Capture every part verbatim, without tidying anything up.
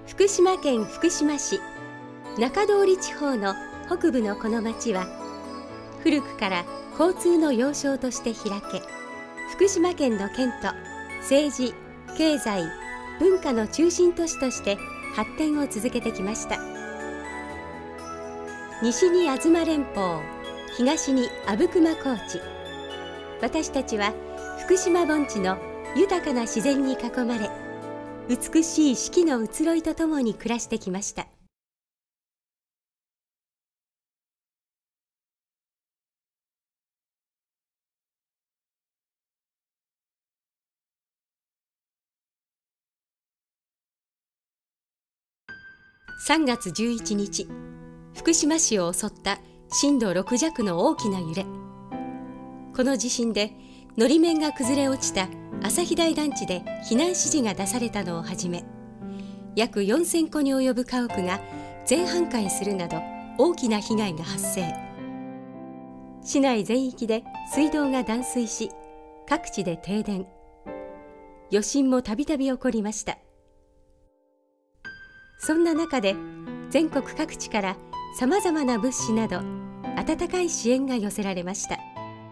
福島県福島市中通り地方の北部のこの町は、古くから交通の要衝として開け、福島県の県と政治、経済、文化の中心都市として発展を続けてきました。西に東連峰、東に阿武隈高地。私たちは福島盆地の豊かな自然に囲まれ、美しい四季の移ろいとともに暮らしてきました。さんがつじゅういちにち、福島市を襲った震度ろくじゃくの大きな揺れ。この地震でのり面が崩れ落ちた朝日台団地で避難指示が出されたのをはじめ、約よんせんこに及ぶ家屋が全半壊するなど大きな被害が発生。市内全域で水道が断水し、各地で停電、余震もたびたび起こりました。そんな中で全国各地からさまざまな物資など温かい支援が寄せられました。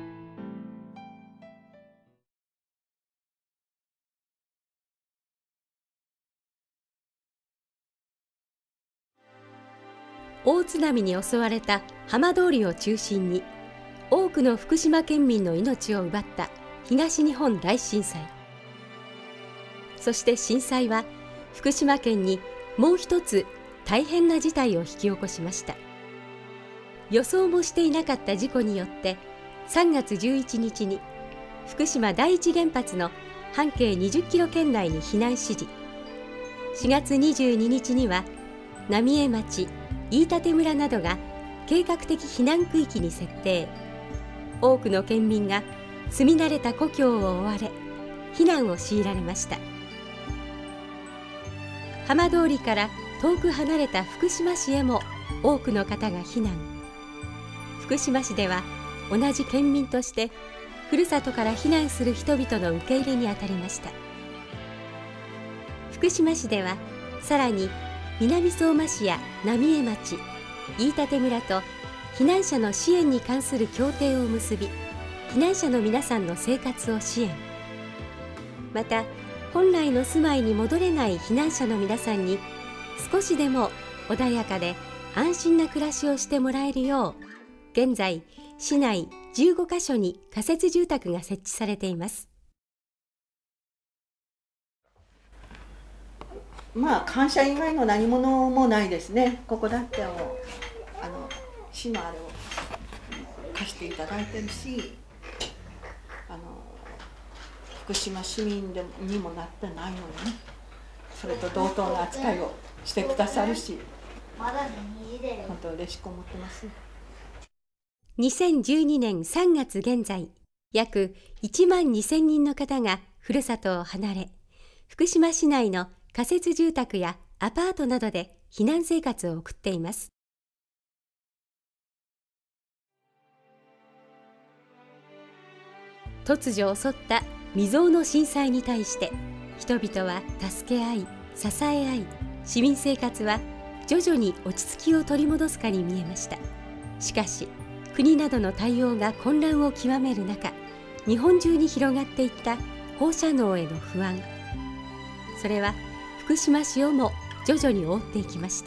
大津波に襲われた浜通りを中心に、多くの福島県民の命を奪った東日本大震災。そして震災は福島県にもう一つ大変な事態を引き起こしました。予想もしていなかった事故によってさんがつじゅういちにちに福島第一原発の半径にじゅっキロ圏内に避難指示、しがつにじゅうににちには浪江町、飯舘村などが計画的避難区域に設定。多くの県民が住み慣れた故郷を追われ、避難を強いられました。浜通りから遠く離れた福島市へも多くの方が避難。福島市では同じ県民としてふるさとから避難する人々の受け入れにあたりました。福島市ではさらに南相馬市や浪江町、飯舘村と避難者の支援に関する協定を結び、避難者の皆さんの生活を支援。また本来の住まいに戻れない避難者の皆さんに少しでも穏やかで安心な暮らしをしてもらえるよう、現在市内じゅうごかしょに仮設住宅が設置されています。 まあ感謝以外の何物もないですね。ここだってもうあの市のあれを貸していただいてるし、あの福島市民でにもなってないのにね、それと同等の扱いをしてくださるし、本当嬉しく思ってます。 にせんじゅうにねんさんがつ現在、約いちまんにせんにんの方がふるさとを離れ、福島市内の仮設住宅やアパートなどで避難生活を送っています。突如襲った未曾有の震災に対して、人々は助け合い、支え合い、市民生活は徐々に落ち着きを取り戻すかに見えました。しかし、国などの対応が混乱を極める中、日本中に広がっていった放射能への不安。それは福島市をも徐々に覆っていきました。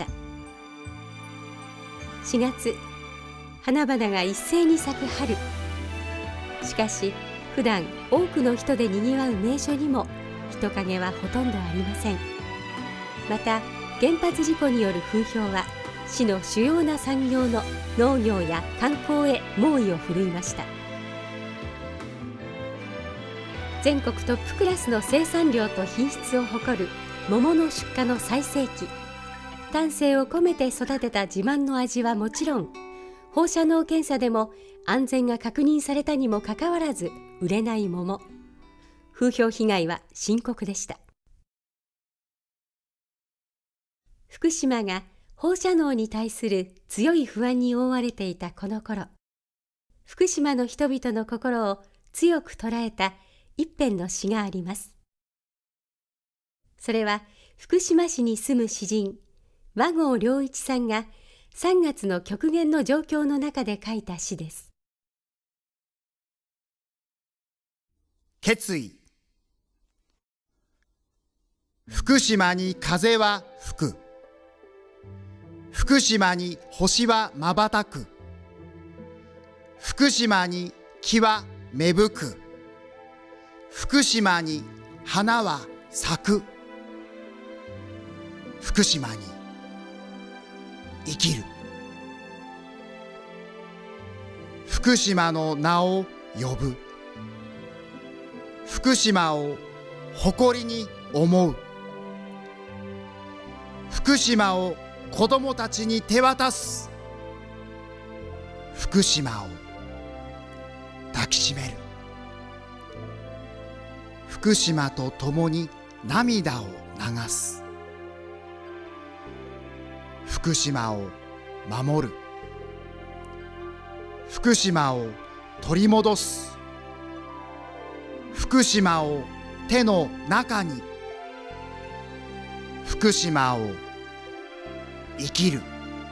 しがつ、花々が一斉に咲く春。しかし、普段多くの人でにぎわう名所にも人影はほとんどありません。また原発事故による風評は市の主要な産業の農業や観光へ猛威を振るいました。全国トップクラスの生産量と品質を誇る桃の出荷の最盛期。丹精を込めて育てた自慢の味はもちろん、放射能検査でも安全が確認されたにもかかわらず売れない桃。風評被害は深刻でした。福島が放射能に対する強い不安に覆われていたこの頃、福島の人々の心を強く捉えた一編の詩があります。それは福島市に住む詩人和合良一さんがさんがつの極限の状況の中で書いた詩です。 決意。福島に風は吹く。福島に星はまばたく。福島に木は芽吹く。福島に花は咲く。福島に生きる。福島の名を呼ぶ。福島を誇りに思う。福島を子供たちに手渡す。福島を抱きしめる。福島と共に涙を流す。福島を守る。福島を取り戻す。福島を手の中に。福島を生きる。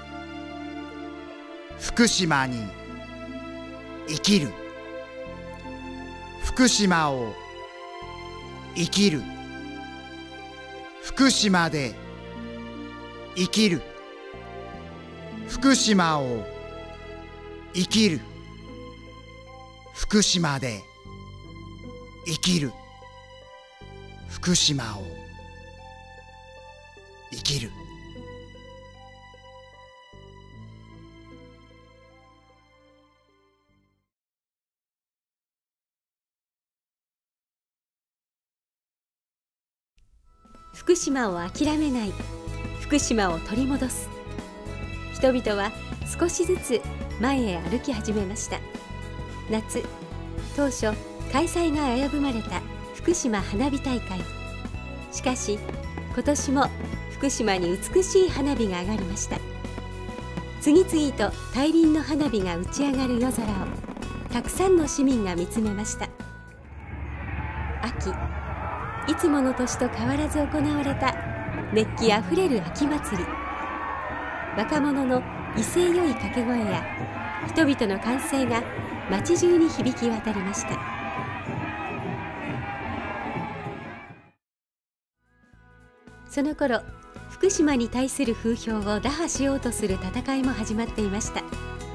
福島に生きる。福島を生きる。福島で生きる。福島を生きる。福島で生きる。福島を生きる。 福島を諦めない。福島を取り戻す。人々は少しずつ前へ歩き始めました。夏、当初開催が危ぶまれた福島花火大会。しかし今年も福島に美しい花火が上がりました。次々と大輪の花火が打ち上がる夜空をたくさんの市民が見つめました。秋、いつもの年と変わらず行われた熱気あふれる秋祭り。若者の威勢よい掛け声や人々の歓声が街中に響き渡りました。その頃、福島に対する風評を打破しようとする戦いも始まっていました。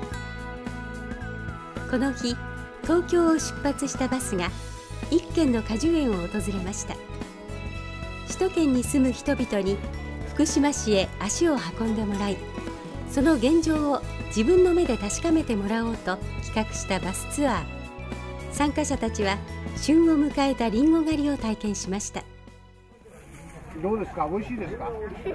この日、東京を出発したバスが一軒の果樹園を訪れました。首都圏に住む人々に福島市へ足を運んでもらい、その現状を自分の目で確かめてもらおうと企画したバスツアー。参加者たちは旬を迎えたリンゴ狩りを体験しました。 どうですか？美味しいですか？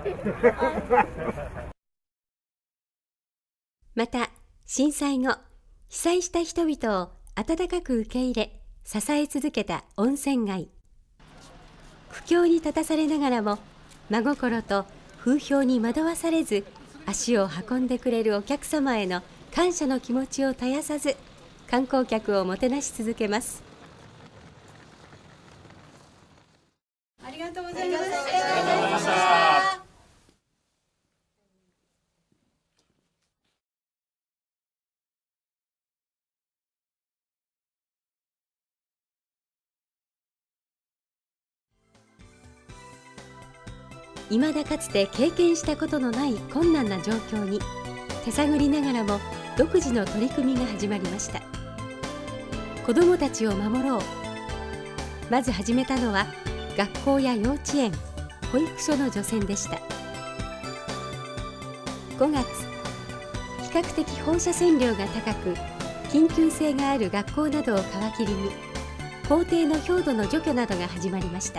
また震災後、被災した人々を温かく受け入れ支え続けた温泉街。苦境に立たされながらも真心と風評に惑わされず足を運んでくれるお客様への感謝の気持ちを絶やさず観光客をもてなし続けます。 ありがとうございました。 いまだかつて経験したことのない困難な状況に手探りながらも独自の取り組みが始まりました。子どもたちを守ろう。まず始めたのは学校や幼稚園、保育所の除染でした。ごがつ、比較的放射線量が高く緊急性がある学校などを皮切りに校庭の表土の除去などが始まりました。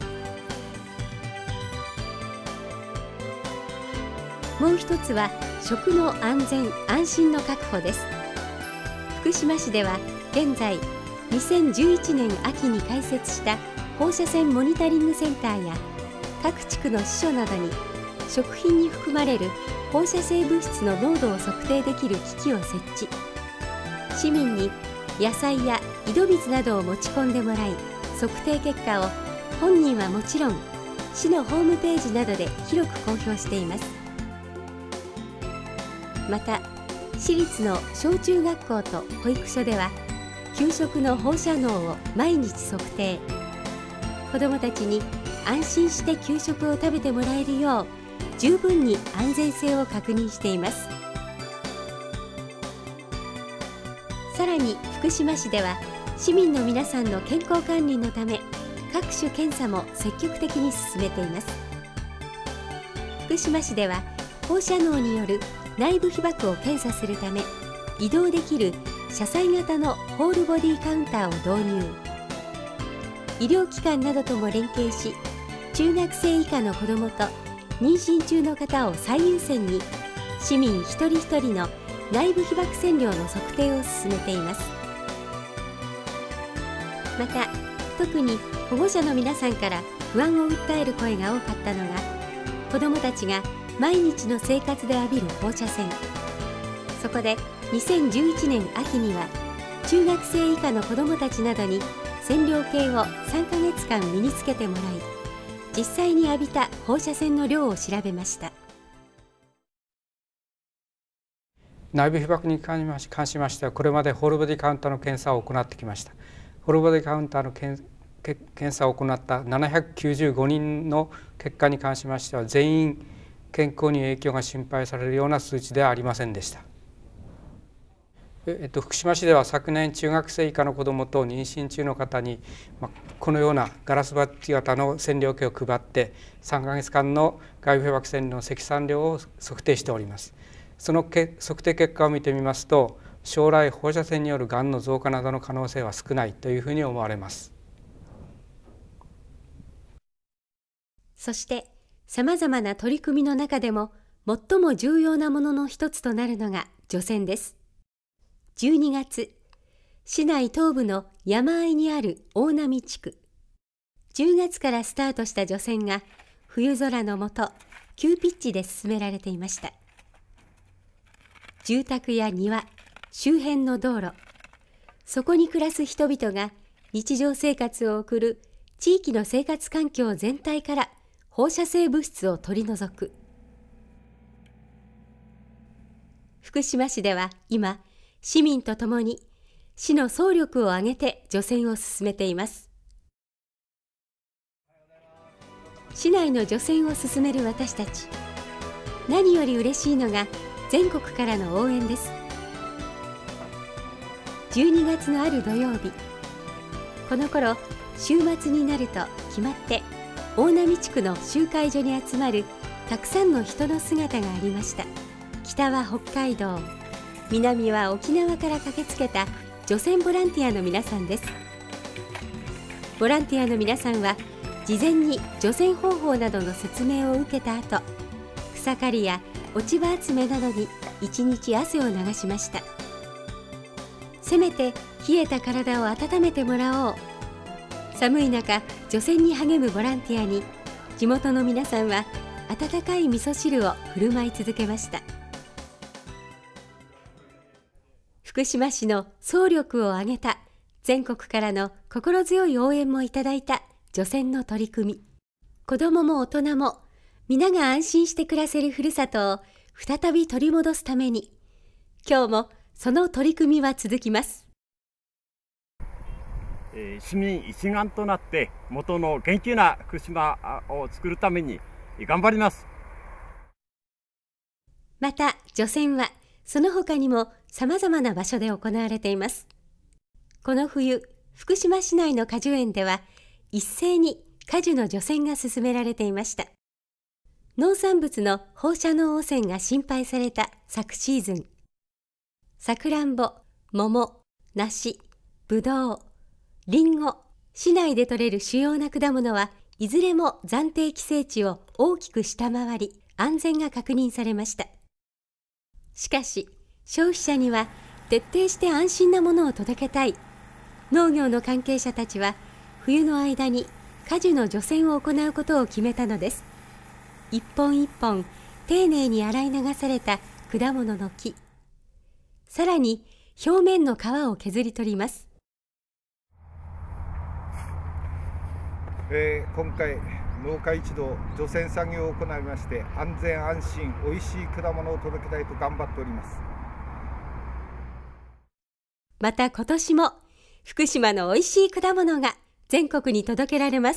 もう一つは食の安全・安心の確保です。福島市では現在にせんじゅういちねん秋に開設した放射線モニタリングセンターや各地区の支所などに食品に含まれる放射性物質の濃度を測定できる機器を設置。市民に野菜や井戸水などを持ち込んでもらい、測定結果を本人はもちろん市のホームページなどで広く公表しています。また市立の小中学校と保育所では給食の放射能を毎日測定。子どもたちに安心して給食を食べてもらえるよう十分に安全性を確認しています。さらに福島市では市民の皆さんの健康管理のため各種検査も積極的に進めています。福島市では放射能による内部被曝を検査するため移動できる車載型のホールボディカウンターを導入。医療機関などとも連携し、中学生以下の子どもと妊娠中の方を最優先に市民一人一人の内部被曝線量の測定を進めています。また特に保護者の皆さんから不安を訴える声が多かったのが、子どもたちが毎日の生活で浴びる放射線。そこでにせんじゅういちねん秋には中学生以下の子どもたちなどに線量計をさんかげつかん身につけてもらい、実際に浴びた放射線の量を調べました。 内部被曝に関しましては、これまでホールボディカウンターの検査を行ってきました。ホールボディカウンターの検査を行ったななひゃくきゅうじゅうごにんの結果に関しましては、全員健康に影響が心配されるような数値ではありませんでした。えっと、福島市では昨年中学生以下の子どもと妊娠中の方に、まあ、このようなガラスバッジ型の線量計を配ってさんかげつかんの外部被曝線の積算量を測定しております。その測定結果を見てみますと、将来放射線によるがんの増加などの可能性は少ないというふうに思われます。 そしてさまざまな取り組みの中でも最も重要なものの一つとなるのが除染です。じゅうにがつ、市内東部の山あいにある大波地区。じゅうがつからスタートした除染が冬空の下、急ピッチで進められていました。住宅や庭、周辺の道路、そこに暮らす人々が日常生活を送る地域の生活環境全体から放射性物質を取り除く。福島市では今、市民とともに市の総力を挙げて除染を進めています。市内の除染を進める私たち、何より嬉しいのが全国からの応援です。じゅうにがつのある土曜日、この頃週末になると決まって大波地区の集会所に集まるたくさんの人の姿がありました。北は北海道、南は沖縄から駆けつけた除染ボランティアの皆さんです。ボランティアの皆さんは事前に除染方法などの説明を受けた後、草刈りや落ち葉集めなどに一日汗を流しました。せめて冷えた体を温めてもらおう。寒い中、除染に励むボランティアに地元の皆さんは温かい味噌汁を振る舞い続けました。福島市の総力を挙げた全国からの心強い応援もいただいた除染の取り組み。子どもも大人も皆が安心して暮らせるふるさとを再び取り戻すために、今日もその取り組みは続きます。 えー、市民一丸となって元の元気な福島を作るために頑張ります。 また除染はその他にもさまざまな場所で行われています。この冬、福島市内の果樹園では一斉に果樹の除染が進められていました。農産物の放射能汚染が心配された昨シーズン、さくらんぼ、桃、梨、ぶどう、りんご、市内で採れる主要な果物はいずれも暫定規制値を大きく下回り、安全が確認されました。しかし、消費者には徹底して安心なものを届けたい。農業の関係者たちは冬の間に果樹の除染を行うことを決めたのです。一本一本丁寧に洗い流された果物の木、さらに表面の皮を削り取ります。 えー、今回農家一同除染作業を行いまして、安全安心おいしい果物を届けたいと頑張っております。 また今年も福島のおいしい果物が全国に届けられます。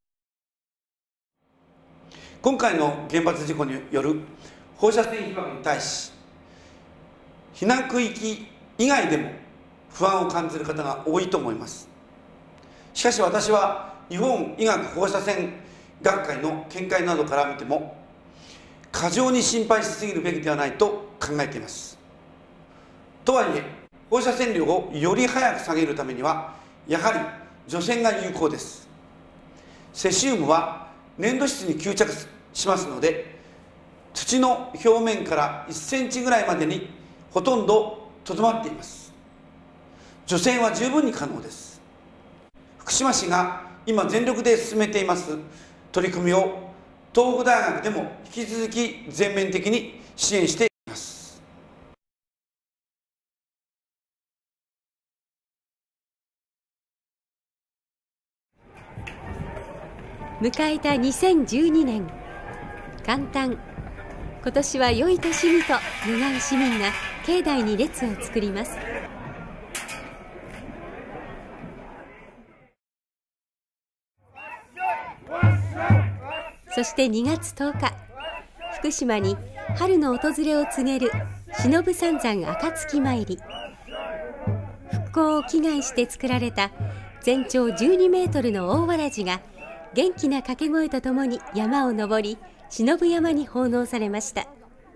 今回の原発事故による放射線被曝に対し、避難区域以外でも不安を感じる方が多いと思います。しかし私は日本医学放射線学会の見解などから見ても、過剰に心配しすぎるべきではないと考えています。とはいえ、放射線量をより早く下げるためにはやはり除染が有効です。セシウムは粘土質に吸着しますので、土の表面からいっセンチぐらいまでにほとんどとどまっています。除染は十分に可能です。福島市が今全力で進めています取り組みを東北大学でも引き続き全面的に支援しています。 迎えたにせんじゅうにねん、元旦、今年は良い年にと願う市民が境内に列を作ります。そしてにがつとおか、福島に春の訪れを告げる忍三山暁参り。復興を祈願して作られた全長じゅうにメートルの大わらじが元気な掛け声とともに山を登り、忍山に奉納されました。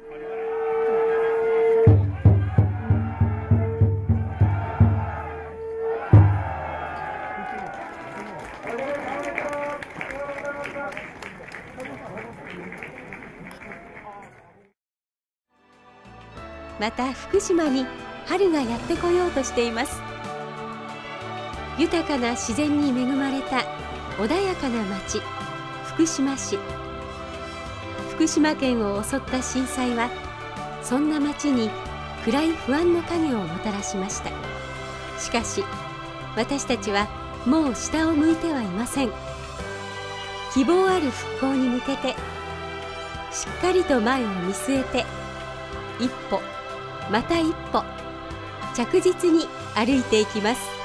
また福島に春がやってこようとしています。豊かな自然に恵まれた穏やかな町、福島市。福島県を襲った震災はそんな町に暗い不安の影をもたらしました。しかし私たちはもう下を向いてはいません。希望ある復興に向けてしっかりと前を見据えて、一歩また一歩着実に歩いていきます。